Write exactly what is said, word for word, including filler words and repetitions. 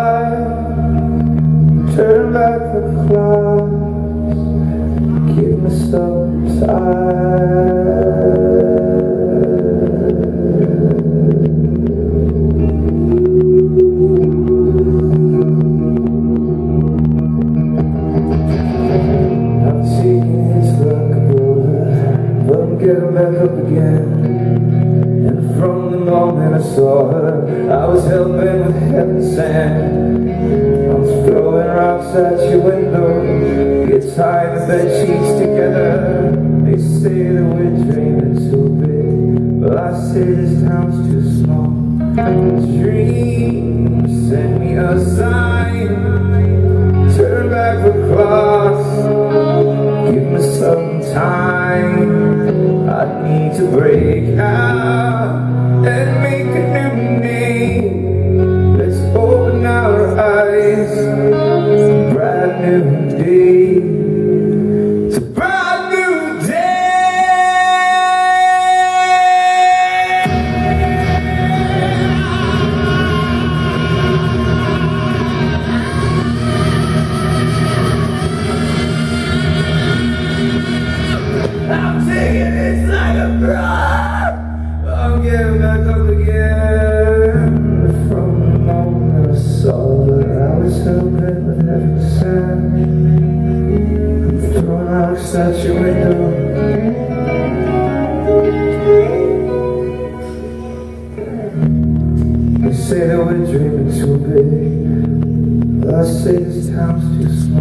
turn back the clocks, give me some time. I've taken hits like a brawler, but I'm getting back up again. And from the moment I saw her, I was hell-bent with heaven's sand. I was throwing rocks at your window, get tied the bed sheets together. They say that we're dreaming too big, but I say this town's too small. Dream, send me a sign, turn back the clocks, give me some time. I need to break out and make a new name. Let's open our eyes, brand new day. It's a brand new I'm taking it like a brawler. I'm getting back up again. From the moment I saw her, I was hell-bent with heaven's sand. I'm throwing rocks at your window. They say that we're dreaming too big, but I say this town's too small.